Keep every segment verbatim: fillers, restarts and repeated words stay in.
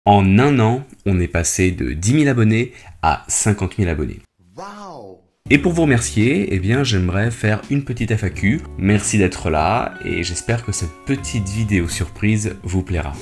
En un an, on est passé de dix mille abonnés à cinquante mille abonnés. Wow. Et pour vous remercier, eh bien, j'aimerais faire une petite F A Q. Merci d'être là et j'espère que cette petite vidéo surprise vous plaira.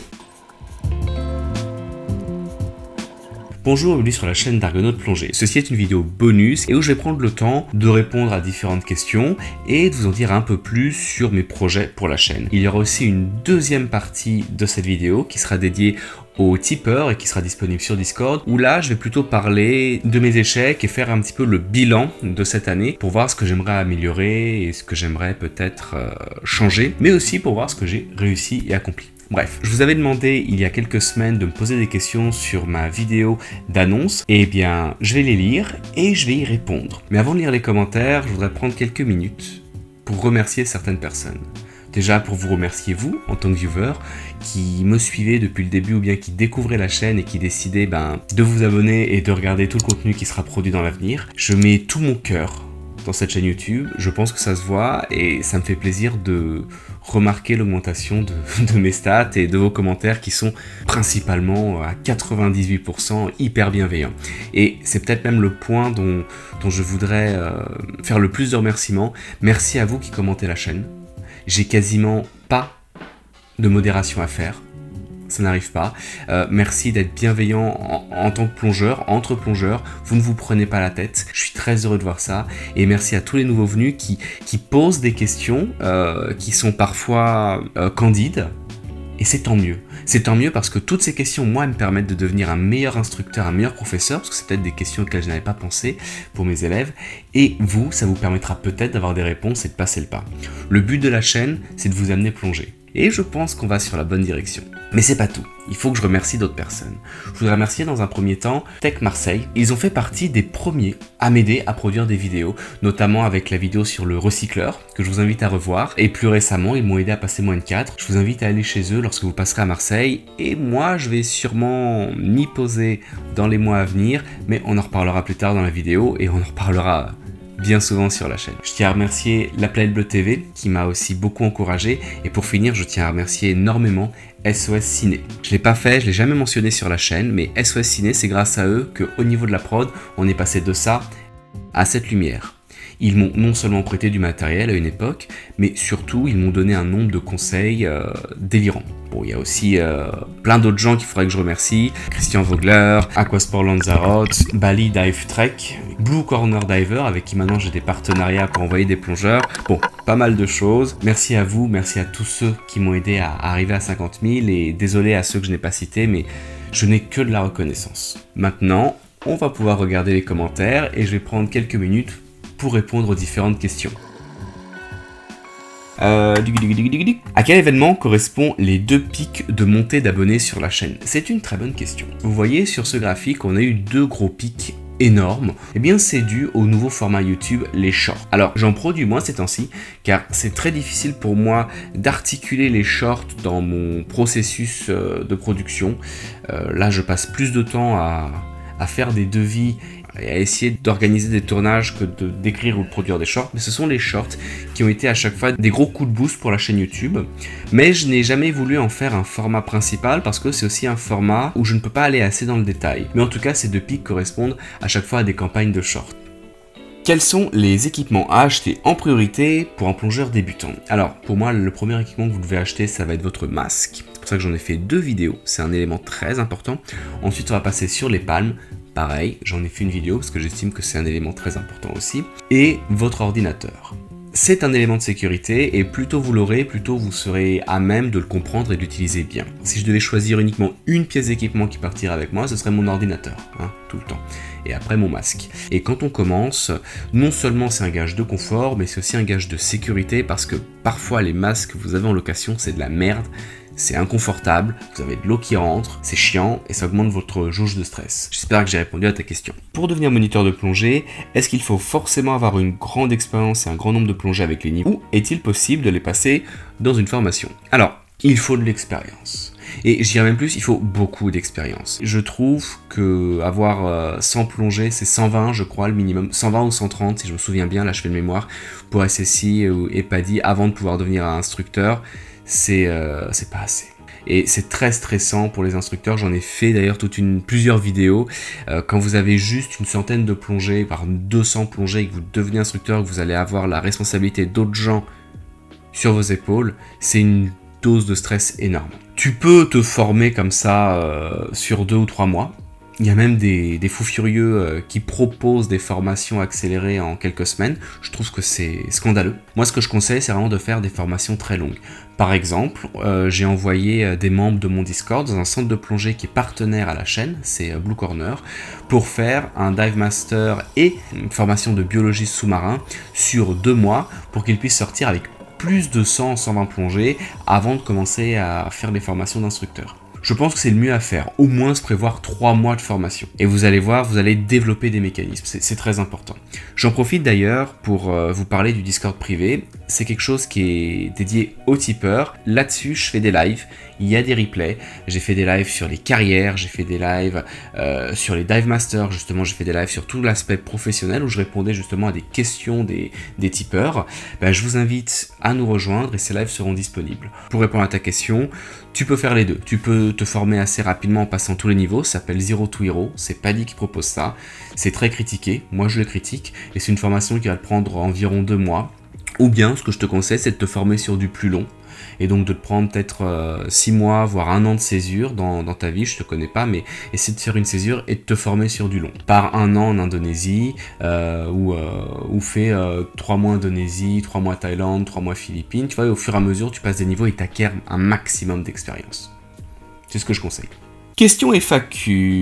Bonjour, bienvenue sur la chaîne d'Argonautes Plongée. Ceci est une vidéo bonus et où je vais prendre le temps de répondre à différentes questions et de vous en dire un peu plus sur mes projets pour la chaîne. Il y aura aussi une deuxième partie de cette vidéo qui sera dédiée aux tipeurs et qui sera disponible sur Discord, où là je vais plutôt parler de mes échecs et faire un petit peu le bilan de cette année pour voir ce que j'aimerais améliorer et ce que j'aimerais peut-être euh, changer, mais aussi pour voir ce que j'ai réussi et accompli. Bref, je vous avais demandé il y a quelques semaines de me poser des questions sur ma vidéo d'annonce, et eh bien je vais les lire et je vais y répondre. Mais avant de lire les commentaires, je voudrais prendre quelques minutes pour remercier certaines personnes. Déjà pour vous remercier vous, en tant que viewer, qui me suivez depuis le début ou bien qui découvrez la chaîne et qui décidez ben, de vous abonner et de regarder tout le contenu qui sera produit dans l'avenir. Je mets tout mon cœur dans cette chaîne YouTube, je pense que ça se voit et ça me fait plaisir de remarquer l'augmentation de, de mes stats et de vos commentaires qui sont principalement à quatre-vingt-dix-huit pour cent hyper bienveillants. Et c'est peut-être même le point dont, dont je voudrais euh, faire le plus de remerciements. Merci à vous qui commentez la chaîne. J'ai quasiment pas de modération à faire. Ça n'arrive pas. Euh, merci d'être bienveillant en, en tant que plongeur, entre plongeurs. Vous ne vous prenez pas la tête. Je suis très heureux de voir ça. Et merci à tous les nouveaux venus qui, qui posent des questions euh, qui sont parfois euh, candides. Et c'est tant mieux. C'est tant mieux parce que toutes ces questions, moi, me permettent de devenir un meilleur instructeur, un meilleur professeur, parce que c'est peut-être des questions auxquelles je n'avais pas pensé pour mes élèves. Et vous, ça vous permettra peut-être d'avoir des réponses et de passer le pas. Le but de la chaîne, c'est de vous amener plonger. Et je pense qu'on va sur la bonne direction. Mais c'est pas tout. Il faut que je remercie d'autres personnes. Je voudrais remercier dans un premier temps Tech Marseille. Ils ont fait partie des premiers à m'aider à produire des vidéos, notamment avec la vidéo sur le recycleur, que je vous invite à revoir. Et plus récemment, ils m'ont aidé à passer moins de quatre. Je vous invite à aller chez eux lorsque vous passerez à Marseille. Et moi, je vais sûrement m'y poser dans les mois à venir, mais on en reparlera plus tard dans la vidéo et on en reparlera bien souvent sur la chaîne. Je tiens à remercier La Planète Bleue T V qui m'a aussi beaucoup encouragé, et pour finir je tiens à remercier énormément S O S Ciné. Je l'ai pas fait, je l'ai jamais mentionné sur la chaîne, mais S O S Ciné, c'est grâce à eux qu'au niveau de la prod on est passé de ça à cette lumière. Ils m'ont non seulement prêté du matériel à une époque, mais surtout ils m'ont donné un nombre de conseils euh, délirants. Bon, il y a aussi euh, plein d'autres gens qu'il faudrait que je remercie. Christian Vogler, Aquasport Lanzarote, Bali Dive Trek, Blue Corner Diver, avec qui maintenant j'ai des partenariats pour envoyer des plongeurs. Bon, pas mal de choses. Merci à vous, merci à tous ceux qui m'ont aidé à arriver à cinquante mille, et désolé à ceux que je n'ai pas cités, mais je n'ai que de la reconnaissance. Maintenant, on va pouvoir regarder les commentaires et je vais prendre quelques minutes pour répondre aux différentes questions. Euh, à quel événement correspondent les deux pics de montée d'abonnés sur la chaîne? C'est une très bonne question. Vous voyez sur ce graphique, on a eu deux gros pics énormes. Eh bien, c'est dû au nouveau format YouTube, les shorts. Alors, j'en produis moins ces temps-ci, car c'est très difficile pour moi d'articuler les shorts dans mon processus euh, de production. Euh, là, je passe plus de temps à, à faire des devis et à essayer d'organiser des tournages que de d'écrire ou de produire des shorts, mais ce sont les shorts qui ont été à chaque fois des gros coups de boost pour la chaîne YouTube. Mais je n'ai jamais voulu en faire un format principal parce que c'est aussi un format où je ne peux pas aller assez dans le détail. Mais en tout cas, ces deux pics correspondent à chaque fois à des campagnes de shorts. Quels sont les équipements à acheter en priorité pour un plongeur débutant? Alors, pour moi, le premier équipement que vous devez acheter, ça va être votre masque. C'est pour ça que j'en ai fait deux vidéos, c'est un élément très important. Ensuite, on va passer sur les palmes. Pareil, j'en ai fait une vidéo parce que j'estime que c'est un élément très important aussi. Et votre ordinateur. C'est un élément de sécurité et plus tôt vous l'aurez, plus tôt vous serez à même de le comprendre et de l'utiliser bien. Si je devais choisir uniquement une pièce d'équipement qui partirait avec moi, ce serait mon ordinateur, hein, tout le temps. Et après mon masque. Et quand on commence, non seulement c'est un gage de confort, mais c'est aussi un gage de sécurité parce que parfois les masques que vous avez en location, c'est de la merde. C'est inconfortable, vous avez de l'eau qui rentre, c'est chiant et ça augmente votre jauge de stress. J'espère que j'ai répondu à ta question. Pour devenir moniteur de plongée, est-ce qu'il faut forcément avoir une grande expérience et un grand nombre de plongées avec les niveaux, ou est-il possible de les passer dans une formation? Alors, il faut de l'expérience. Et je dirais même plus, il faut beaucoup d'expérience. Je trouve que avoir euh, cent plongées, c'est cent vingt je crois le minimum, cent vingt ou cent trente si je me souviens bien, là je fais de mémoire, pour S S I ou E P A D I avant de pouvoir devenir un instructeur. C'est euh, c'est pas assez. Et c'est très stressant pour les instructeurs, j'en ai fait d'ailleurs toute une, plusieurs vidéos. Euh, quand vous avez juste une centaine de plongées, par deux cents plongées, et que vous devenez instructeur, que vous allez avoir la responsabilité d'autres gens sur vos épaules, c'est une dose de stress énorme. Tu peux te former comme ça euh, sur deux ou trois mois. Il y a même des, des fous furieux euh, qui proposent des formations accélérées en quelques semaines. Je trouve que c'est scandaleux. Moi, ce que je conseille, c'est vraiment de faire des formations très longues. Par exemple, euh, j'ai envoyé des membres de mon Discord dans un centre de plongée qui est partenaire à la chaîne, c'est Blue Corner, pour faire un Dive Master et une formation de biologie sous-marin sur deux mois pour qu'ils puissent sortir avec plus de cent à cent vingt plongées avant de commencer à faire des formations d'instructeurs. Je pense que c'est le mieux à faire, au moins se prévoir trois mois de formation. Et vous allez voir, vous allez développer des mécanismes, c'est très important. J'en profite d'ailleurs pour euh, vous parler du Discord privé. C'est quelque chose qui est dédié aux tipeurs. Là-dessus, je fais des lives, il y a des replays. J'ai fait des lives sur les carrières, j'ai fait des lives euh, sur les Dive Masters, justement, j'ai fait des lives sur tout l'aspect professionnel où je répondais justement à des questions des, des tipeurs. Ben, je vous invite à nous rejoindre et ces lives seront disponibles. Pour répondre à ta question, tu peux faire les deux. Tu peux te former assez rapidement en passant tous les niveaux, ça s'appelle Zero to Hero, c'est Paddy qui propose ça. C'est très critiqué, moi je le critique, et c'est une formation qui va te prendre environ deux mois. Ou bien, ce que je te conseille, c'est de te former sur du plus long, et donc de te prendre peut-être euh, six mois, voire un an de césure dans, dans ta vie, je te connais pas, mais essaie de faire une césure et de te former sur du long. Par un an en Indonésie, euh, ou, euh, ou fais euh, trois mois Indonésie, trois mois Thaïlande, trois mois Philippines, tu vois, et au fur et à mesure, tu passes des niveaux et tu acquiers un maximum d'expérience. C'est ce que je conseille. Question F A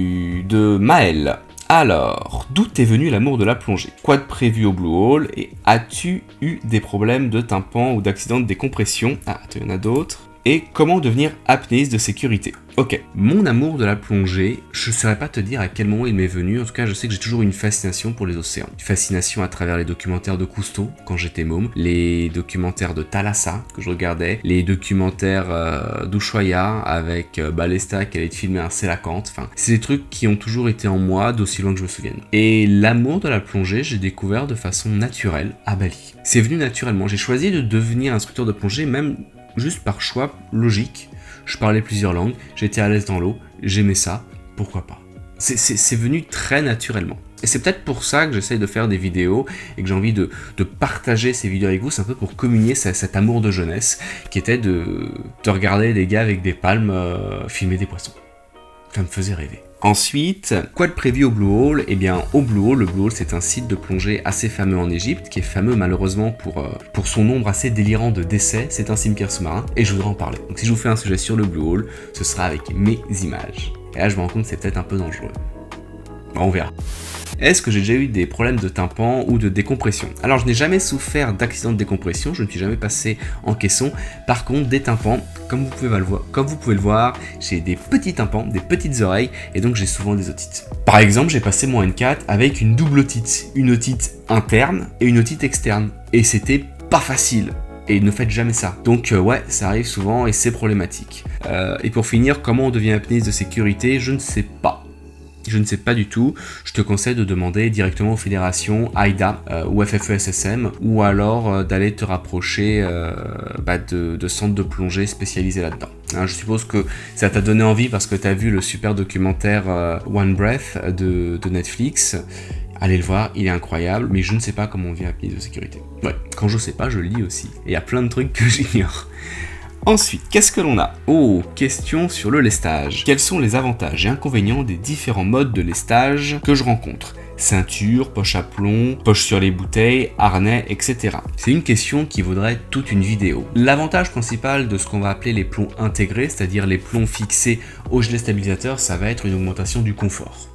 Q de Maël. Alors, d'où t'es venu l'amour de la plongée? Quoi de prévu au Blue Hole? Et as-tu eu des problèmes de tympan ou d'accident de décompression? Ah, il y en a d'autres. Et comment devenir apnéiste de sécurité? Ok, mon amour de la plongée, je ne saurais pas te dire à quel moment il m'est venu, en tout cas je sais que j'ai toujours une fascination pour les océans. Une fascination à travers les documentaires de Cousteau, quand j'étais môme, les documentaires de Thalassa, que je regardais, les documentaires euh, d'Ushuaïa, avec euh, Balesta qui allait te filmer un sélacanthe, enfin, c'est des trucs qui ont toujours été en moi, d'aussi loin que je me souvienne. Et l'amour de la plongée, j'ai découvert de façon naturelle à Bali. C'est venu naturellement, j'ai choisi de devenir instructeur de plongée, même juste par choix logique. Je parlais plusieurs langues, j'étais à l'aise dans l'eau, j'aimais ça, pourquoi pas. C'est venu très naturellement. Et c'est peut-être pour ça que j'essaye de faire des vidéos et que j'ai envie de, de partager ces vidéos avec vous. C'est un peu pour communier cet, cet amour de jeunesse qui était de, de regarder des gars avec des palmes euh, filmer des poissons. Ça me faisait rêver. Ensuite, quoi de prévu au Blue Hole? Eh bien, au Blue Hole, le Blue Hole, c'est un site de plongée assez fameux en Égypte, qui est fameux malheureusement pour, euh, pour son nombre assez délirant de décès. C'est un cimetière sous-marin, et je voudrais en parler. Donc si je vous fais un sujet sur le Blue Hole, ce sera avec mes images. Et là, je me rends compte que c'est peut-être un peu dangereux. Bon, on verra. Est-ce que j'ai déjà eu des problèmes de tympan ou de décompression? Alors, je n'ai jamais souffert d'accident de décompression, je ne suis jamais passé en caisson. Par contre, des tympans, comme vous pouvez le voir, comme vous pouvez le voir, j'ai des petits tympans, des petites oreilles, et donc j'ai souvent des otites. Par exemple, j'ai passé mon N quatre avec une double otite, une otite interne et une otite externe, et c'était pas facile. Et ne faites jamais ça. Donc euh, ouais, ça arrive souvent et c'est problématique. Euh, et pour finir, comment on devient apnéiste de sécurité? Je ne sais pas. Je ne sais pas du tout, je te conseille de demander directement aux fédérations A I D A euh, ou F F E S S M ou alors euh, d'aller te rapprocher euh, bah de, de centres de plongée spécialisés là-dedans. Hein, je suppose que ça t'a donné envie parce que tu as vu le super documentaire euh, One Breath de, de Netflix. Allez le voir, il est incroyable, mais je ne sais pas comment on vient apnéiste de sécurité. Ouais, quand je sais pas, je lis aussi. Et il y a plein de trucs que j'ignore. Ensuite, qu'est-ce que l'on a? Oh, question sur le lestage. Quels sont les avantages et inconvénients des différents modes de lestage que je rencontre? Ceinture, poche à plomb, poche sur les bouteilles, harnais, et cetera. C'est une question qui vaudrait toute une vidéo. L'avantage principal de ce qu'on va appeler les plombs intégrés, c'est-à-dire les plombs fixés au gilet stabilisateur, ça va être une augmentation du confort.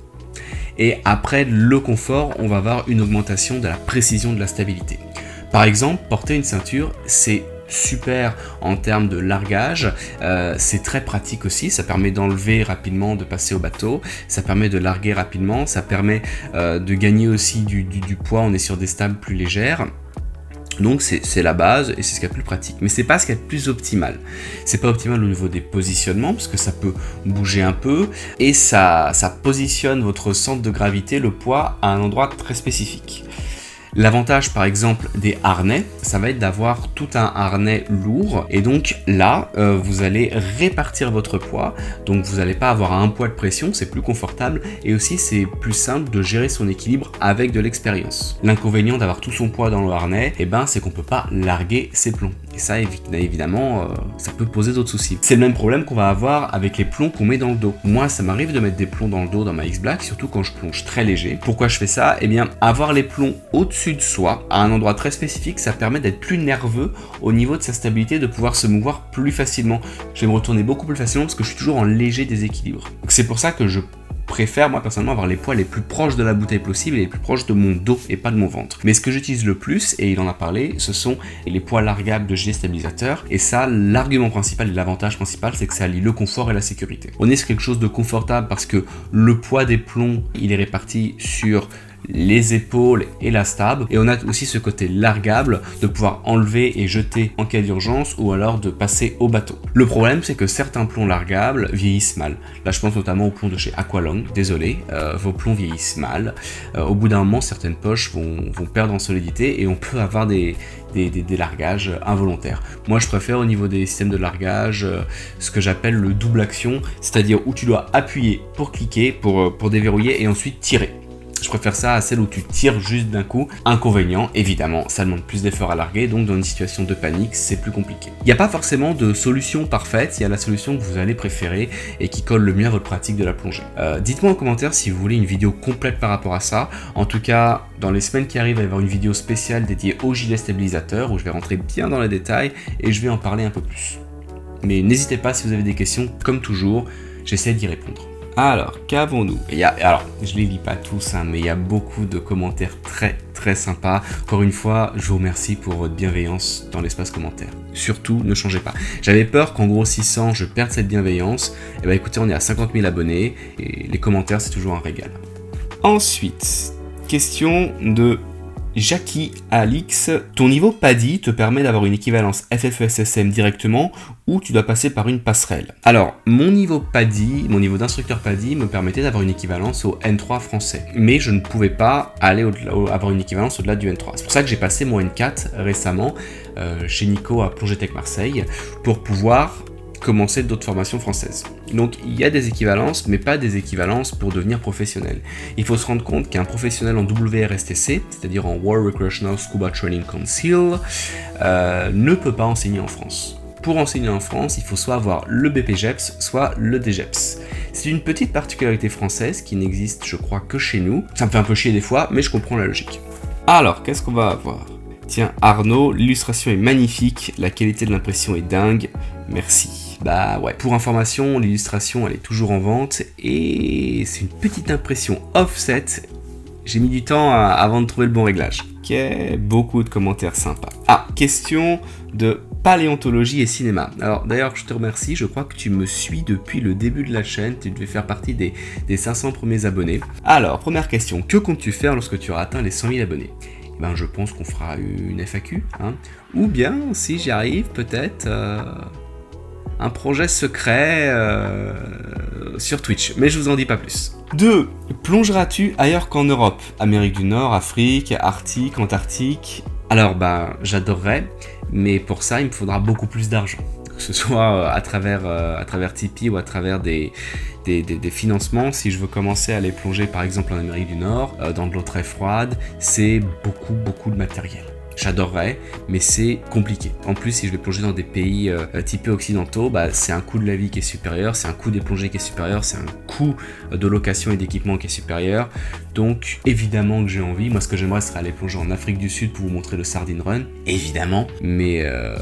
Et après le confort, on va avoir une augmentation de la précision de la stabilité. Par exemple, porter une ceinture, c'est super en termes de largage, euh, c'est très pratique aussi, ça permet d'enlever rapidement, de passer au bateau, ça permet de larguer rapidement, ça permet euh, de gagner aussi du, du, du poids, on est sur des stables plus légères. Donc c'est la base et c'est ce qu'il y a de plus pratique, mais c'est pas ce qu'il y a de plus optimal. C'est pas optimal au niveau des positionnements parce que ça peut bouger un peu et ça, ça positionne votre centre de gravité, le poids, à un endroit très spécifique. L'avantage par exemple des harnais, ça va être d'avoir tout un harnais lourd et donc là euh, vous allez répartir votre poids, donc vous n'allez pas avoir un poids de pression, c'est plus confortable et aussi c'est plus simple de gérer son équilibre avec de l'expérience. L'inconvénient d'avoir tout son poids dans le harnais, eh ben, c'est qu'on peut pas larguer ses plombs. Et ça, évidemment, euh, ça peut poser d'autres soucis. C'est le même problème qu'on va avoir avec les plombs qu'on met dans le dos. Moi, ça m'arrive de mettre des plombs dans le dos dans ma X-Black, surtout quand je plonge très léger. Pourquoi je fais ça? Eh bien, avoir les plombs au-dessus de soi, à un endroit très spécifique, ça permet d'être plus nerveux au niveau de sa stabilité, de pouvoir se mouvoir plus facilement. Je vais me retourner beaucoup plus facilement parce que je suis toujours en léger déséquilibre. C'est pour ça que je préfère moi personnellement avoir les poids les plus proches de la bouteille possible et les plus proches de mon dos et pas de mon ventre. Mais ce que j'utilise le plus, et il en a parlé, ce sont les poids largables de gilet stabilisateur. Et ça, l'argument principal et l'avantage principal, c'est que ça allie le confort et la sécurité. On est sur quelque chose de confortable parce que le poids des plombs, il est réparti sur les épaules et la stab, et on a aussi ce côté largable de pouvoir enlever et jeter en cas d'urgence ou alors de passer au bateau. Le problème, c'est que certains plombs largables vieillissent mal. Là je pense notamment aux plombs de chez Aqualung, désolé, euh, vos plombs vieillissent mal. Euh, au bout d'un moment, certaines poches vont, vont perdre en solidité et on peut avoir des, des, des, des largages involontaires. Moi je préfère au niveau des systèmes de largage euh, ce que j'appelle le double action, c'est-à-dire où tu dois appuyer pour cliquer, pour, pour déverrouiller et ensuite tirer. Je préfère ça à celle où tu tires juste d'un coup. Inconvénient, évidemment, ça demande plus d'efforts à larguer, donc dans une situation de panique, c'est plus compliqué. Il n'y a pas forcément de solution parfaite, il y a la solution que vous allez préférer et qui colle le mieux à votre pratique de la plongée. Euh, Dites-moi en commentaire si vous voulez une vidéo complète par rapport à ça. En tout cas, dans les semaines qui arrivent, il va y avoir une vidéo spéciale dédiée au gilet stabilisateur où je vais rentrer bien dans les détails et je vais en parler un peu plus. Mais n'hésitez pas si vous avez des questions, comme toujours, j'essaie d'y répondre. Alors, qu'avons-nous? Il y a, alors, je les lis pas tous, hein, mais il y a beaucoup de commentaires très très sympas. Encore une fois, je vous remercie pour votre bienveillance dans l'espace commentaire. Surtout, ne changez pas. J'avais peur qu'en grossissant, je perde cette bienveillance. Et bah écoutez, on est à cinquante mille abonnés et les commentaires, c'est toujours un régal. Ensuite, question de Jackie Alix, ton niveau PADI te permet d'avoir une équivalence F F S S M directement ou tu dois passer par une passerelle? Alors, mon niveau PADI, mon niveau d'instructeur PADI me permettait d'avoir une équivalence au N trois français, mais je ne pouvais pas aller au-delà, avoir une équivalence au-delà du N trois. C'est pour ça que j'ai passé mon N quatre récemment euh, chez Nico à Plongée Tech Marseille pour pouvoir commencer d'autres formations françaises. Donc il y a des équivalences, mais pas des équivalences pour devenir professionnel. Il faut se rendre compte qu'un professionnel en W R S T C, c'est-à-dire en World Recreational Scuba Training Council, euh, ne peut pas enseigner en France. Pour enseigner en France, il faut soit avoir le B P G E P S, soit le D G E P S. C'est une petite particularité française qui n'existe, je crois, que chez nous. Ça me fait un peu chier des fois, mais je comprends la logique. Alors, qu'est-ce qu'on va avoir? Tiens, Arnaud, l'illustration est magnifique, la qualité de l'impression est dingue, merci. Bah ouais, pour information, l'illustration elle est toujours en vente et c'est une petite impression offset. J'ai mis du temps à, avant de trouver le bon réglage. Ok, beaucoup de commentaires sympas. Ah, question de paléontologie et cinéma. Alors d'ailleurs, je te remercie, je crois que tu me suis depuis le début de la chaîne, tu devais faire partie des, des cinq cents premiers abonnés. Alors, première question, que comptes-tu faire lorsque tu auras atteint les cent mille abonnés? Ben, je pense qu'on fera une F A Q, hein. Ou bien, si j'y arrive, peut-être... Euh... un projet secret euh, sur Twitch, mais je vous en dis pas plus. deux. Plongeras-tu ailleurs qu'en Europe? Amérique du Nord, Afrique, Arctique, Antarctique? Alors bah j'adorerais, mais pour ça il me faudra beaucoup plus d'argent. Que ce soit à travers, euh, à travers Tipeee ou à travers des, des, des, des financements. Si je veux commencer à aller plonger par exemple en Amérique du Nord, euh, dans de l'eau très froide, c'est beaucoup beaucoup de matériel. J'adorerais, mais c'est compliqué. En plus, si je vais plonger dans des pays euh, typés occidentaux, bah, c'est un coût de la vie qui est supérieur, c'est un coût des plongées qui est supérieur, c'est un coût de location et d'équipement qui est supérieur. Donc, évidemment que j'ai envie. Moi, ce que j'aimerais serait aller plonger en Afrique du Sud pour vous montrer le Sardine Run, évidemment, mais euh,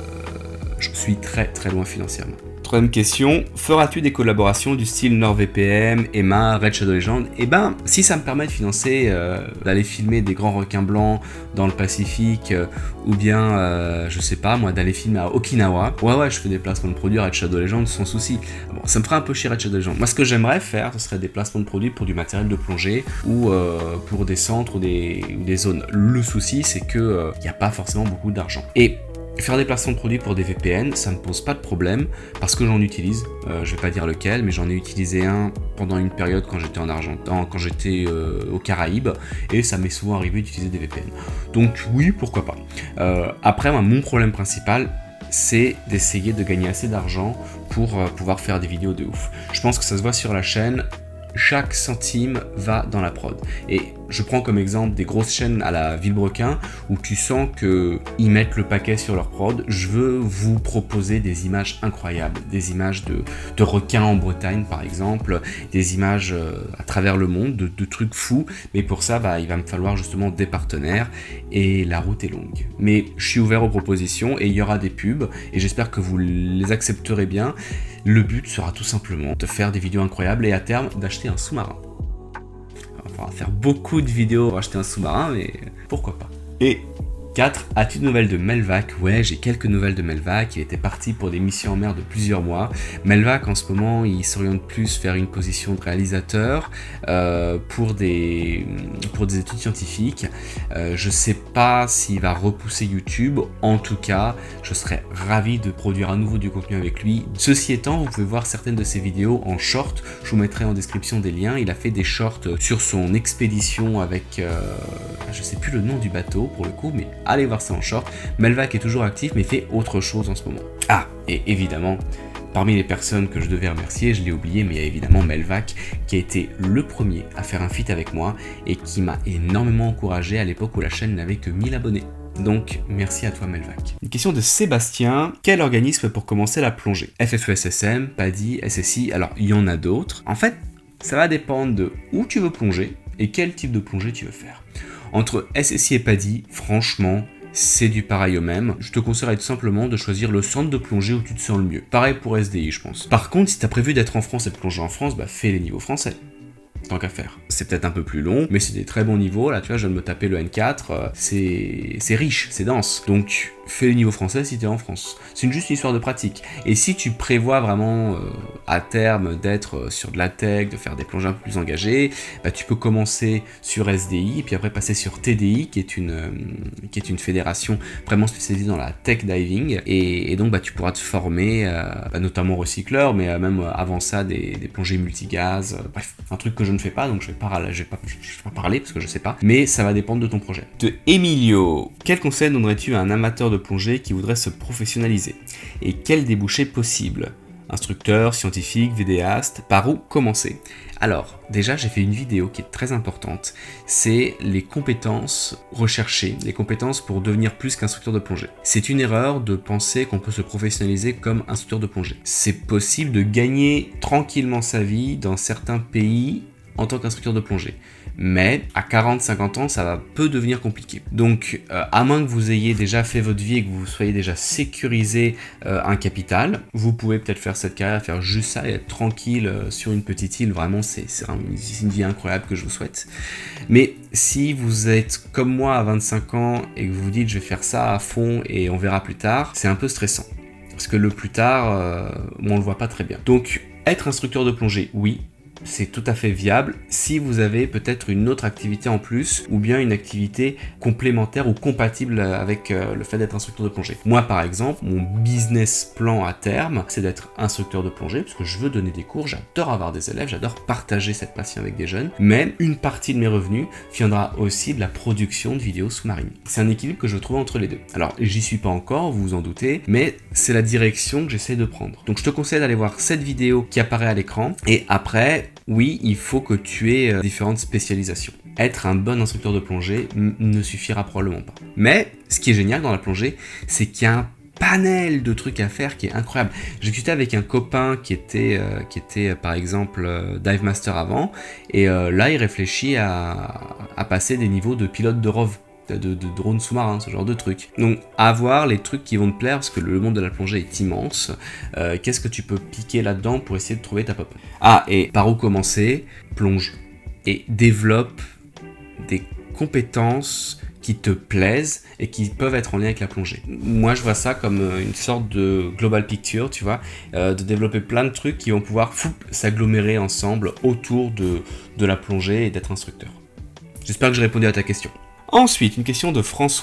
j'en suis très très loin financièrement. Troisième question, feras-tu des collaborations du style NordVPN, Emma, Red Shadow Legends? Eh ben, si ça me permet de financer, euh, d'aller filmer des grands requins blancs dans le Pacifique, euh, ou bien, euh, je sais pas, moi, d'aller filmer à Okinawa, ouais, ouais, je fais des placements de produits à Red Shadow Legends sans souci. Bon, ça me fera un peu chier Red Shadow Legends. Moi, ce que j'aimerais faire, ce serait des placements de produits pour du matériel de plongée, ou euh, pour des centres ou des, ou des zones. Le souci, c'est que il n'y a pas forcément beaucoup d'argent. Et Faire des placements de produits pour des V P N, ça me pose pas de problème parce que j'en utilise. Euh, je vais pas dire lequel, mais j'en ai utilisé un pendant une période quand j'étais en Argentine, quand j'étais euh, aux Caraïbes, et ça m'est souvent arrivé d'utiliser des V P N. Donc oui, pourquoi pas. Euh, après, moi, mon problème principal, c'est d'essayer de gagner assez d'argent pour euh, pouvoir faire des vidéos de ouf. Je pense que ça se voit sur la chaîne. Chaque centime va dans la prod. Et je prends comme exemple des grosses chaînes à la Villebrequin où tu sens qu'ils mettent le paquet sur leur prod. Je veux vous proposer des images incroyables, des images de, de requins en Bretagne par exemple, des images euh, à travers le monde, de, de trucs fous. Mais pour ça, bah, il va me falloir justement des partenaires et la route est longue. Mais je suis ouvert aux propositions et il y aura des pubs et j'espère que vous les accepterez bien. Le but sera tout simplement de faire des vidéos incroyables et à terme d'acheter un sous-marin. Enfin, on va faire beaucoup de vidéos pour acheter un sous-marin, mais pourquoi pas. Et quatre. As-tu de nouvelles de Melvac? Ouais, j'ai quelques nouvelles de Melvac. Il était parti pour des missions en mer de plusieurs mois. Melvac, en ce moment, il s'oriente plus vers une position de réalisateur euh, pour, des, pour des études scientifiques. Euh, je sais pas s'il va repousser YouTube. En tout cas, je serais ravi de produire à nouveau du contenu avec lui. Ceci étant, vous pouvez voir certaines de ses vidéos en short. Je vous mettrai en description des liens. Il a fait des shorts sur son expédition avec... Euh, je sais plus le nom du bateau pour le coup, mais allez voir ça en short. Melvac est toujours actif mais fait autre chose en ce moment. Ah, et évidemment, parmi les personnes que je devais remercier, je l'ai oublié, mais il y a évidemment Melvac qui a été le premier à faire un feat avec moi et qui m'a énormément encouragé à l'époque où la chaîne n'avait que mille abonnés. Donc, merci à toi Melvac. Une question de Sébastien. Quel organisme pour commencer la plongée? F F E S S M, PADI, S S I, alors il y en a d'autres. En fait, ça va dépendre de où tu veux plonger et quel type de plongée tu veux faire. Entre S S I et PADI, franchement, c'est du pareil au même. Je te conseillerais tout simplement de choisir le centre de plongée où tu te sens le mieux. Pareil pour S D I, je pense. Par contre, si tu as prévu d'être en France et de plonger en France, bah fais les niveaux français. Tant qu'à faire. C'est peut-être un peu plus long, mais c'est des très bons niveaux. Là, tu vois, je viens de me taper le N quatre. Euh, c'est riche, c'est dense. Donc, fais le niveau français si tu es en France. C'est juste une histoire de pratique. Et si tu prévois vraiment euh, à terme d'être euh, sur de la tech, de faire des plongées un peu plus engagées, bah, tu peux commencer sur S D I et puis après passer sur T D I, qui est une, euh, qui est une fédération vraiment spécialisée dans la tech diving. Et, et donc, bah, tu pourras te former, euh, bah, notamment recycleur, mais euh, même euh, avant ça, des, des plongées multigaz. Euh, bref, un truc que je ne fais pas, donc je vais pas, je vais pas, je vais pas parler parce que je sais pas. Mais ça va dépendre de ton projet. De Emilio. Quel conseil donnerais-tu à un amateur de plongée qui voudrait se professionnaliser? Et quel débouché possible? Instructeur, scientifique, vidéaste, par où commencer? Alors, déjà, j'ai fait une vidéo qui est très importante. C'est les compétences recherchées, les compétences pour devenir plus qu'instructeur de plongée. C'est une erreur de penser qu'on peut se professionnaliser comme instructeur de plongée. C'est possible de gagner tranquillement sa vie dans certains pays en tant qu'instructeur de plongée. Mais à quarante cinquante ans, ça va peut devenir compliqué. Donc, euh, à moins que vous ayez déjà fait votre vie et que vous soyez déjà sécurisé euh, un capital, vous pouvez peut-être faire cette carrière, faire juste ça et être tranquille euh, sur une petite île. Vraiment, c'est un, une vie incroyable que je vous souhaite. Mais si vous êtes comme moi à vingt-cinq ans et que vous vous dites je vais faire ça à fond et on verra plus tard, c'est un peu stressant. Parce que le plus tard, euh, on le voit pas très bien. Donc, être instructeur de plongée, oui. C'est tout à fait viable si vous avez peut-être une autre activité en plus ou bien une activité complémentaire ou compatible avec euh, le fait d'être instructeur de plongée. Moi par exemple, mon business plan à terme, c'est d'être instructeur de plongée parce que je veux donner des cours, j'adore avoir des élèves, j'adore partager cette passion avec des jeunes, mais une partie de mes revenus viendra aussi de la production de vidéos sous-marines. C'est un équilibre que je veux trouver entre les deux. Alors j'y suis pas encore, vous vous en doutez, mais c'est la direction que j'essaie de prendre. Donc je te conseille d'aller voir cette vidéo qui apparaît à l'écran et après, oui, il faut que tu aies euh, différentes spécialisations. Être un bon instructeur de plongée ne suffira probablement pas. Mais ce qui est génial dans la plongée, c'est qu'il y a un panel de trucs à faire qui est incroyable. J'ai discuté avec un copain qui était, euh, qui était euh, par exemple euh, Dive Master avant, et euh, là il réfléchit à, à passer des niveaux de pilote de R O V. De, de drones sous-marins, ce genre de trucs. Donc, avoir les trucs qui vont te plaire, parce que le monde de la plongée est immense. Euh, Qu'est-ce que tu peux piquer là-dedans pour essayer de trouver ta pop? Ah, et par où commencer? Plonge. Et développe des compétences qui te plaisent et qui peuvent être en lien avec la plongée. Moi, je vois ça comme une sorte de global picture, tu vois, euh, de développer plein de trucs qui vont pouvoir s'agglomérer ensemble autour de, de la plongée et d'être instructeur. J'espère que j'ai répondu à ta question. Ensuite, une question de François.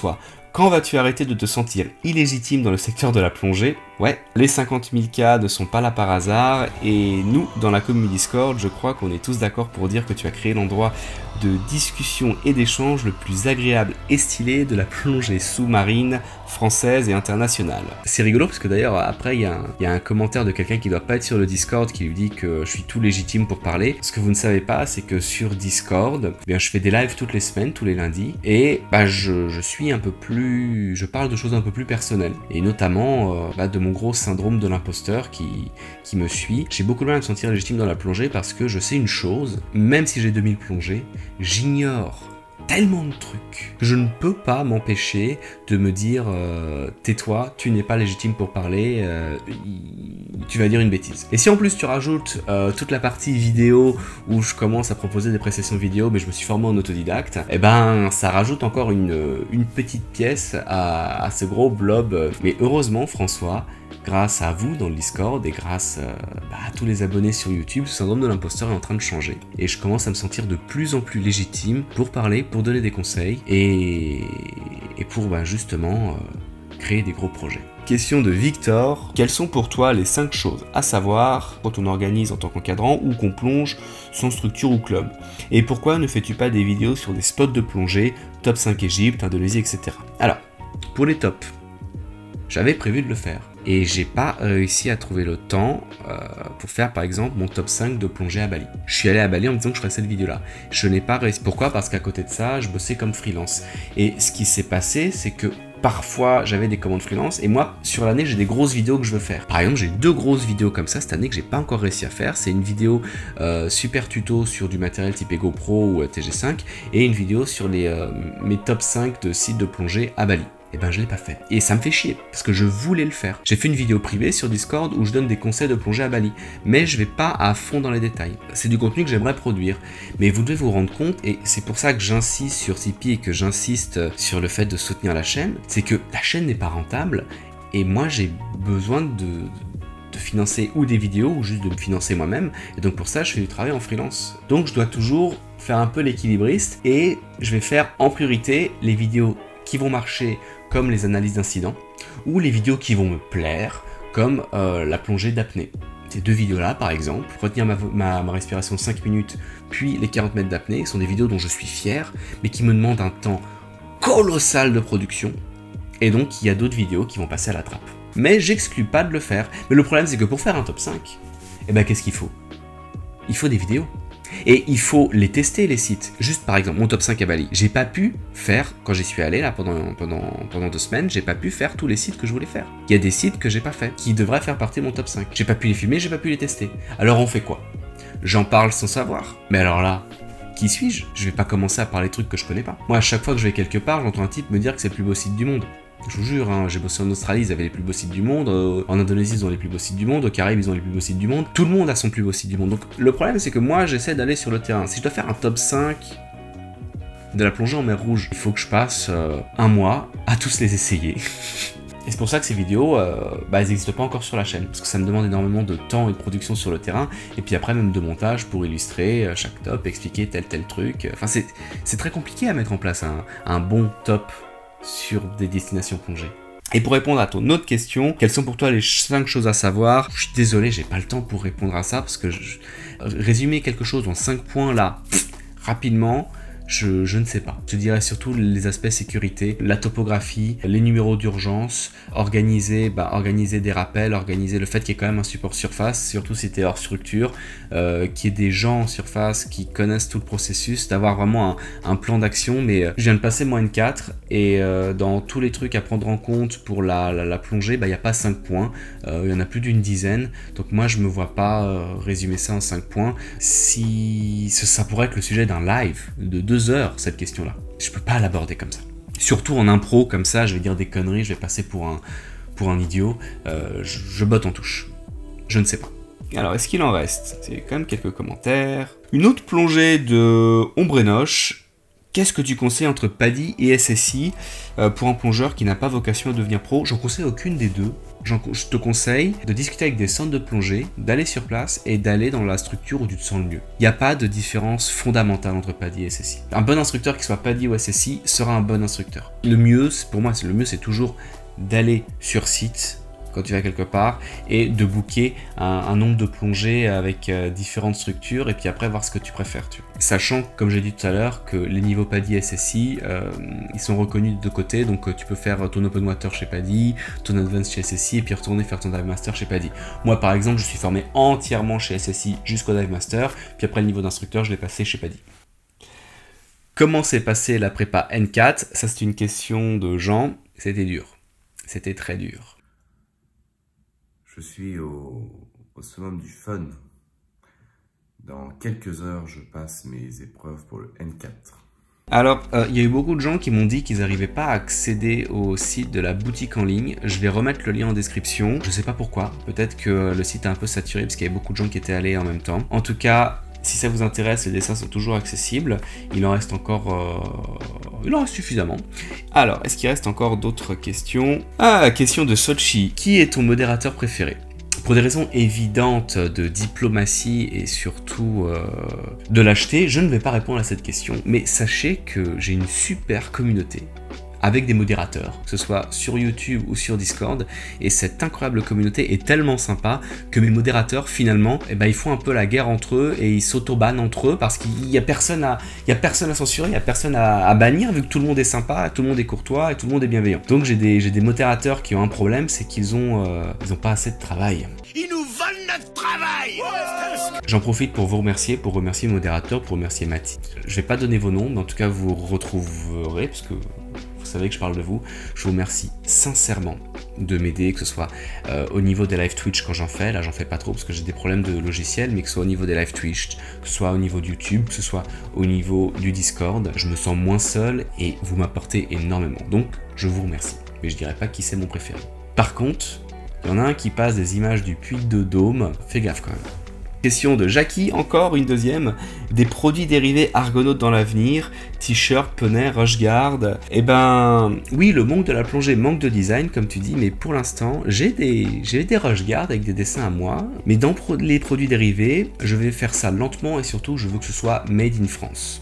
Quand vas-tu arrêter de te sentir illégitime dans le secteur de la plongée? Ouais, les cinquante mille cas ne sont pas là par hasard, et nous, dans la communauté Discord, je crois qu'on est tous d'accord pour dire que tu as créé l'endroit de discussion et d'échange le plus agréable et stylé de la plongée sous-marine française et internationale. C'est rigolo parce que d'ailleurs après il y, y a un commentaire de quelqu'un qui doit pas être sur le Discord qui lui dit que je suis tout légitime pour parler. Ce que vous ne savez pas, c'est que sur Discord, eh bien, je fais des lives toutes les semaines, tous les lundis, et bah, je, je suis un peu plus... je parle de choses un peu plus personnelles, et notamment euh, bah, de mon gros syndrome de l'imposteur qui, qui me suit. J'ai beaucoup de mal à me sentir légitime dans la plongée parce que je sais une chose, même si j'ai deux mille plongées, j'ignore tellement de trucs que je ne peux pas m'empêcher de me dire euh, tais-toi, tu n'es pas légitime pour parler, euh, tu vas dire une bêtise. Et si en plus tu rajoutes euh, toute la partie vidéo où je commence à proposer des prestations vidéo, mais je me suis formé en autodidacte, et ben ça rajoute encore une, une petite pièce à, à ce gros blob. Mais heureusement François, grâce à vous dans le Discord et grâce euh, bah, à tous les abonnés sur YouTube, ce syndrome de l'imposteur est en train de changer. Et je commence à me sentir de plus en plus légitime pour parler, pour donner des conseils et, et pour bah, justement euh, créer des gros projets. Question de Victor. Quelles sont pour toi les cinq choses à savoir quand on organise en tant qu'encadrant ou qu'on plonge sans structure ou club? Et pourquoi ne fais-tu pas des vidéos sur des spots de plongée, top cinq Égypte, Indonésie, et cetera. Alors, pour les tops, j'avais prévu de le faire. Et j'ai pas réussi à trouver le temps euh, pour faire par exemple mon top cinq de plongée à Bali. Je suis allé à Bali en me disant que je ferais cette vidéo là. Je n'ai pas réussi. Pourquoi? Parce qu'à côté de ça, je bossais comme freelance. Et ce qui s'est passé, c'est que parfois j'avais des commandes freelance et moi sur l'année j'ai des grosses vidéos que je veux faire. Par exemple j'ai deux grosses vidéos comme ça cette année que j'ai pas encore réussi à faire. C'est une vidéo euh, super tuto sur du matériel type GoPro ou euh, T G cinq et une vidéo sur les, euh, mes top cinq de sites de plongée à Bali. Et ben je l'ai pas fait. Et ça me fait chier, parce que je voulais le faire. J'ai fait une vidéo privée sur Discord où je donne des conseils de plongée à Bali, mais je vais pas à fond dans les détails. C'est du contenu que j'aimerais produire, mais vous devez vous rendre compte, et c'est pour ça que j'insiste sur Tipeee et que j'insiste sur le fait de soutenir la chaîne, c'est que la chaîne n'est pas rentable, et moi j'ai besoin de... de financer ou des vidéos ou juste de me financer moi-même, et donc pour ça je fais du travail en freelance. Donc je dois toujours faire un peu l'équilibriste, et je vais faire en priorité les vidéos qui vont marcher comme les analyses d'incidents, ou les vidéos qui vont me plaire, comme euh, la plongée d'apnée. Ces deux vidéos-là, par exemple, retenir ma, ma, ma respiration cinq minutes, puis les quarante mètres d'apnée, sont des vidéos dont je suis fier, mais qui me demandent un temps colossal de production, et donc il y a d'autres vidéos qui vont passer à la trappe. Mais j'exclus pas de le faire. Mais le problème, c'est que pour faire un top cinq, eh ben, qu'est-ce qu'il faut? Il faut des vidéos. Et il faut les tester, les sites. Juste par exemple, mon top cinq à Bali. J'ai pas pu faire, quand j'y suis allé là pendant, pendant, pendant deux semaines, j'ai pas pu faire tous les sites que je voulais faire. Il y a des sites que j'ai pas fait, qui devraient faire partie de mon top cinq. J'ai pas pu les filmer, j'ai pas pu les tester. Alors on fait quoi? J'en parle sans savoir. Mais alors là, qui suis-je? Je vais pas commencer à parler de trucs que je connais pas. Moi, à chaque fois que je vais quelque part, j'entends un type me dire que c'est le plus beau site du monde. Je vous jure, hein, j'ai bossé en Australie, ils avaient les plus beaux sites du monde, euh, en Indonésie ils ont les plus beaux sites du monde, au Caraïbes ils ont les plus beaux sites du monde, tout le monde a son plus beau site du monde. Donc le problème c'est que moi j'essaie d'aller sur le terrain. Si je dois faire un top cinq de la plongée en mer Rouge, il faut que je passe euh, un mois à tous les essayer. Et c'est pour ça que ces vidéos, euh, bah, elles n'existent pas encore sur la chaîne, parce que ça me demande énormément de temps et de production sur le terrain, et puis après même de montage pour illustrer euh, chaque top, expliquer tel tel truc. Enfin c'est c'est très compliqué à mettre en place un, un bon top sur des destinations plongées. Et pour répondre à ton autre question, quelles sont pour toi les cinq choses à savoir? Je suis désolé, j'ai pas le temps pour répondre à ça, parce que je, je, résumer quelque chose en cinq points là, pff, rapidement, Je, je ne sais pas. Je dirais surtout les aspects sécurité, la topographie, les numéros d'urgence, organiser, bah, organiser des rappels, organiser le fait qu'il y ait quand même un support surface, surtout si tu es hors structure, euh, qu'il y ait des gens en surface qui connaissent tout le processus, d'avoir vraiment un, un plan d'action. Mais euh, je viens de passer moins N quatre et euh, dans tous les trucs à prendre en compte pour la, la, la plongée, bah, il n'y a pas cinq points, euh, il y en a plus d'une dizaine. Donc moi je me vois pas euh, résumer ça en cinq points. Si ça pourrait être le sujet d'un live de deux heures, cette question-là. Je peux pas l'aborder comme ça. Surtout en impro, comme ça, je vais dire des conneries, je vais passer pour un, pour un idiot. Euh, je, je botte en touche. Je ne sais pas. Alors, est-ce qu'il en reste? C'est quand même quelques commentaires. Une autre plongée de Ombre et Noche Qu'est-ce que tu conseilles entre PADI et S S I euh, pour un plongeur qui n'a pas vocation à devenir pro? J'en conseille aucune des deux. Je te conseille de discuter avec des centres de plongée, d'aller sur place et d'aller dans la structure où tu te sens le mieux. Il n'y a pas de différence fondamentale entre PADI et S S I. Un bon instructeur, qui soit PADI ou S S I, sera un bon instructeur. Le mieux, pour moi, le mieux, c'est toujours d'aller sur site quand tu vas quelque part et de booker un, un nombre de plongées avec euh, différentes structures et puis après voir ce que tu préfères. Tu vois. Sachant, comme j'ai dit tout à l'heure, que les niveaux PADI et S S I, euh, ils sont reconnus de deux côtés, donc euh, tu peux faire ton Open Water chez PADI, ton Advanced chez S S I et puis retourner faire ton Dive Master chez PADI. Moi par exemple, je suis formé entièrement chez S S I jusqu'au Dive Master, puis après le niveau d'instructeur, je l'ai passé chez PADI. Comment s'est passé la prépa N quatre? Ça c'est une question de Jean, c'était dur, c'était très dur. Je suis au, au summum du fun. Dans quelques heures, je passe mes épreuves pour le N quatre. Alors, il euh, y a eu beaucoup de gens qui m'ont dit qu'ils n'arrivaient pas à accéder au site de la boutique en ligne. Je vais remettre le lien en description. Je sais pas pourquoi. Peut-être que le site est un peu saturé parce qu'il y avait beaucoup de gens qui étaient allés en même temps. En tout cas, si ça vous intéresse, les dessins sont toujours accessibles. Il en reste encore... Euh... Il en reste suffisamment. Alors, est-ce qu'il reste encore d'autres questions? Ah, question de Sochi. Qui est ton modérateur préféré? Pour des raisons évidentes de diplomatie et surtout euh, de lâcheté, je ne vais pas répondre à cette question. Mais sachez que j'ai une super communauté avec des modérateurs, que ce soit sur YouTube ou sur Discord, et cette incroyable communauté est tellement sympa que mes modérateurs finalement, eh ben, ils font un peu la guerre entre eux et ils s'auto-bannent entre eux parce qu'il n'y a personne à, il y a personne à censurer, il n'y a personne à, à bannir vu que tout le monde est sympa, tout le monde est courtois et tout le monde est bienveillant. Donc j'ai des, j'ai des modérateurs qui ont un problème, c'est qu'ils ont, euh, ils ont pas assez de travail. Ils nous volent notre travail. J'en profite pour vous remercier, pour remercier mes modérateurs, pour remercier Mathilde. Je vais pas donner vos noms, mais en tout cas vous retrouverez parce que vous savez que je parle de vous. Je vous remercie sincèrement de m'aider, que ce soit euh, au niveau des live Twitch quand j'en fais, là j'en fais pas trop parce que j'ai des problèmes de logiciel, mais que ce soit au niveau des live Twitch, que ce soit au niveau de YouTube, que ce soit au niveau du Discord, je me sens moins seul et vous m'apportez énormément. Donc je vous remercie, mais je dirais pas qui c'est mon préféré. Par contre, il y en a un qui passe des images du Puy de Dôme, fais gaffe quand même. Question de Jackie, encore une deuxième. Des produits dérivés Argonautes dans l'avenir, t-shirt, poney, rushguard. Eh ben, oui, le manque de la plongée manque de design, comme tu dis, mais pour l'instant, j'ai des, j'ai des rushguards avec des dessins à moi. Mais dans pro les produits dérivés, je vais faire ça lentement et surtout, je veux que ce soit made in France.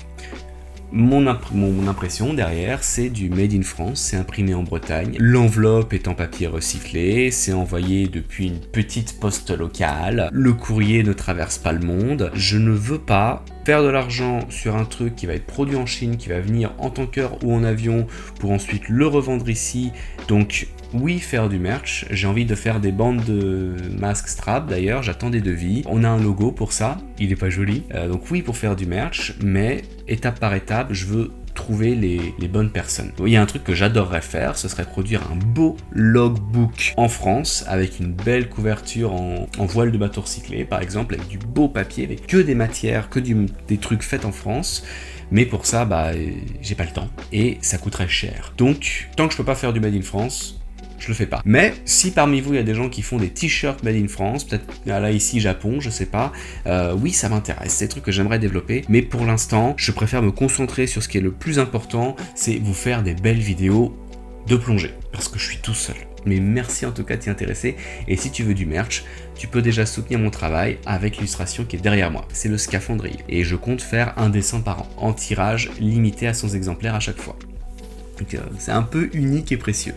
Mon, imp mon impression derrière, c'est du Made in France, c'est imprimé en Bretagne. L'enveloppe est en papier recyclé, c'est envoyé depuis une petite poste locale. Le courrier ne traverse pas le monde. Je ne veux pas faire de l'argent sur un truc qui va être produit en Chine, qui va venir en tanker ou en avion pour ensuite le revendre ici. Donc oui, faire du merch. J'ai envie de faire des bandes de masques strap d'ailleurs, j'attends des devis. On a un logo pour ça, il est pas joli. Euh, donc oui, pour faire du merch, mais étape par étape, je veux trouver les, les bonnes personnes. Il y a un truc que j'adorerais faire, ce serait produire un beau logbook en France avec une belle couverture en, en voile de bateau recyclé par exemple, avec du beau papier, avec que des matières, que du, des trucs faits en France. Mais pour ça, bah, j'ai pas le temps et ça coûterait cher. Donc, tant que je peux pas faire du Made in France, je le fais pas. Mais si parmi vous il y a des gens qui font des t-shirts made in France, peut-être là ici Japon, je sais pas, euh, oui ça m'intéresse, c'est des trucs que j'aimerais développer, mais pour l'instant je préfère me concentrer sur ce qui est le plus important, c'est vous faire des belles vidéos de plongée, parce que je suis tout seul. Mais merci en tout cas de t'y intéresser, et si tu veux du merch, tu peux déjà soutenir mon travail avec l'illustration qui est derrière moi, c'est le scaphandrier, et je compte faire un dessin par an, en tirage limité à cent exemplaires à chaque fois. Donc euh, c'est un peu unique et précieux.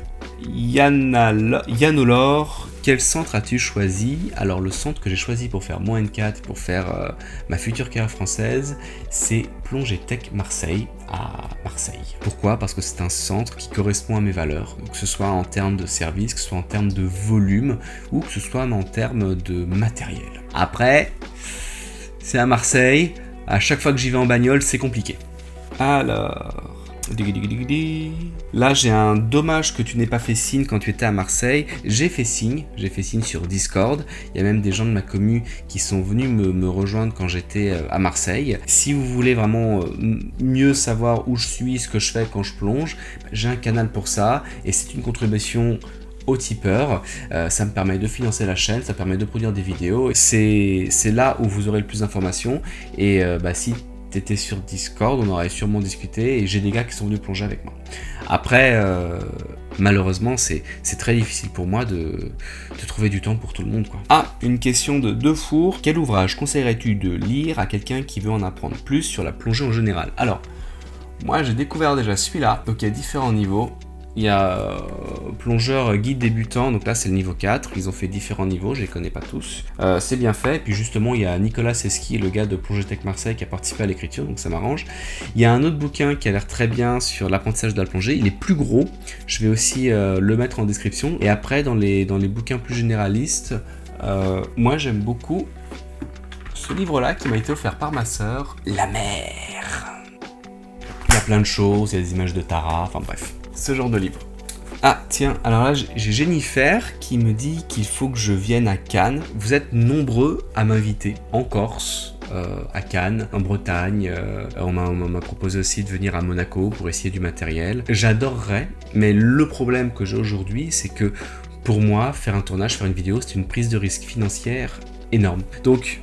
Yanolor, quel centre as-tu choisi? Alors le centre que j'ai choisi pour faire mon N quatre, pour faire euh, ma future carrière française, c'est Plongée Tech Marseille, à Marseille. Pourquoi? Parce que c'est un centre qui correspond à mes valeurs, que ce soit en termes de service, que ce soit en termes de volume, ou que ce soit en termes de matériel. Après, c'est à Marseille, à chaque fois que j'y vais en bagnole, c'est compliqué. Alors... Là j'ai un dommage que tu n'aies pas fait signe quand tu étais à Marseille. J'ai fait signe, j'ai fait signe sur Discord. Il y a même des gens de ma commu qui sont venus me, me rejoindre quand j'étais à Marseille. Si vous voulez vraiment mieux savoir où je suis, ce que je fais quand je plonge, j'ai un canal pour ça et c'est une contribution au tipeur, euh, ça me permet de financer la chaîne, ça permet de produire des vidéos. C'est là où vous aurez le plus d'informations et euh, bah, si t'étais sur Discord, on aurait sûrement discuté et j'ai des gars qui sont venus plonger avec moi. Après, euh, malheureusement, c'est très difficile pour moi de, de trouver du temps pour tout le monde, quoi. Ah, une question de Defour. Quel ouvrage conseillerais-tu de lire à quelqu'un qui veut en apprendre plus sur la plongée en général? Alors, moi j'ai découvert déjà celui-là, donc il y a différents niveaux. Il y a euh, plongeur guide débutant, donc là c'est le niveau quatre, ils ont fait différents niveaux, je les connais pas tous. Euh, c'est bien fait, et puis justement il y a Nicolas Seski, le gars de Plongée Tech Marseille, qui a participé à l'écriture, donc ça m'arrange. Il y a un autre bouquin qui a l'air très bien sur l'apprentissage de la plongée, il est plus gros, je vais aussi euh, le mettre en description. Et après dans les, dans les bouquins plus généralistes, euh, moi j'aime beaucoup ce livre-là qui m'a été offert par ma sœur, La mer. Il y a plein de choses, il y a des images de Tara, enfin bref. Ce genre de livre. Ah tiens, alors là j'ai Jennifer qui me dit qu'il faut que je vienne à Cannes. Vous êtes nombreux à m'inviter en Corse, euh, à Cannes, en Bretagne. Euh, on m'a proposé aussi de venir à Monaco pour essayer du matériel. J'adorerais, mais le problème que j'ai aujourd'hui, c'est que pour moi, faire un tournage, faire une vidéo, c'est une prise de risque financière énorme. Donc,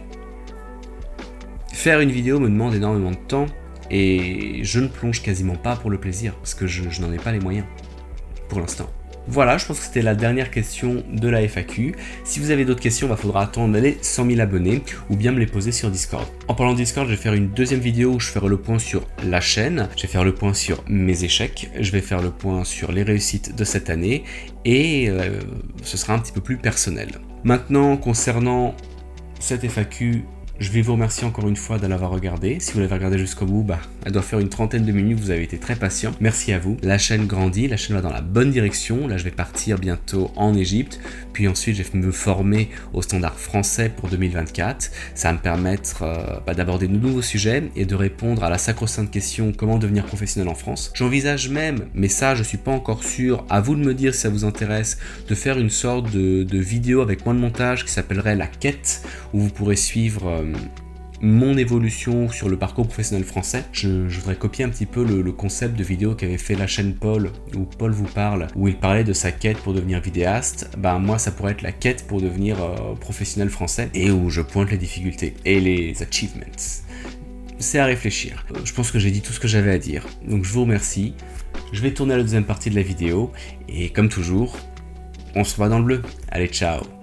faire une vidéo me demande énormément de temps. Et je ne plonge quasiment pas pour le plaisir, parce que je, je n'en ai pas les moyens, pour l'instant. Voilà, je pense que c'était la dernière question de la F A Q. Si vous avez d'autres questions, il bah, faudra attendre les cent mille abonnés, ou bien me les poser sur Discord. En parlant de Discord, je vais faire une deuxième vidéo où je ferai le point sur la chaîne, je vais faire le point sur mes échecs, je vais faire le point sur les réussites de cette année, et euh, ce sera un petit peu plus personnel. Maintenant, concernant cette F A Q, je vais vous remercier encore une fois de l'avoir regardé. Si vous l'avez regardé jusqu'au bout, bah, elle doit faire une trentaine de minutes, vous avez été très patient. Merci à vous. La chaîne grandit, la chaîne va dans la bonne direction. Là, je vais partir bientôt en Égypte. Puis ensuite, je vais me former au standard français pour deux mille vingt-quatre. Ça va me permettre euh, bah, d'aborder de nouveaux sujets et de répondre à la sacro-sainte question comment devenir professionnel en France. J'envisage même, mais ça, je suis pas encore sûr, à vous de me dire si ça vous intéresse, de faire une sorte de, de vidéo avec moins de montage qui s'appellerait La Quête, où vous pourrez suivre euh, mon évolution sur le parcours professionnel français. Je, je voudrais copier un petit peu le, le concept de vidéo qu'avait fait la chaîne Paul, où Paul vous parle, où il parlait de sa quête pour devenir vidéaste. Ben moi ça pourrait être la quête pour devenir euh, professionnel français, et où je pointe les difficultés et les achievements. C'est à réfléchir. Je pense que j'ai dit tout ce que j'avais à dire, donc je vous remercie. Je vais tourner à la deuxième partie de la vidéo, et comme toujours, on se voit dans le bleu. Allez, ciao!